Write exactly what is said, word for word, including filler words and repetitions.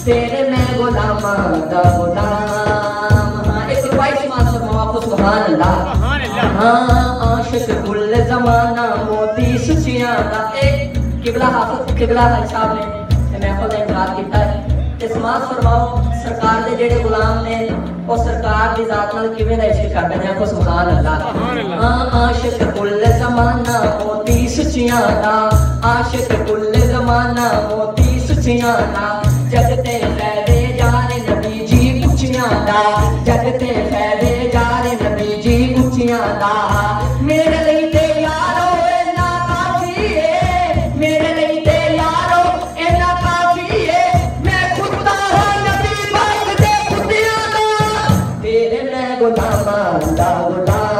तेरे मैं गुलामा दा गुलाम। हाँ एक रुपये समाज फरमाओ सुभान अल्लाह। हाँ आशिक कुल जमाना मोती सुचियां दा। एक किबला हाफिज किबला भाई साहब ने महफिल का इनकार किया है। समाज फरमाओ सरकार के जेडे गुलाम ने वो सरकार की जात नाल किवें दा इश्क करदे ने। आखो सुभान अल्लाह। हाँ आशिक कुल जमाना मोती सुचियां दा। आशिक कुल जमाना मोती सुचियां दा। जगते फैले जा रहे नबी जी कुचियां दा। जगते फैले जा रहे नबी जी कुचियां दा। मेरे लिए ते यारो इन्ना काफी है। मेरे लिए ते यारो इन्ना काफी है। मैं खुदा हां नबी पाक दे कुतियां दा। तेरे मैं गुलामा दा गुलाम।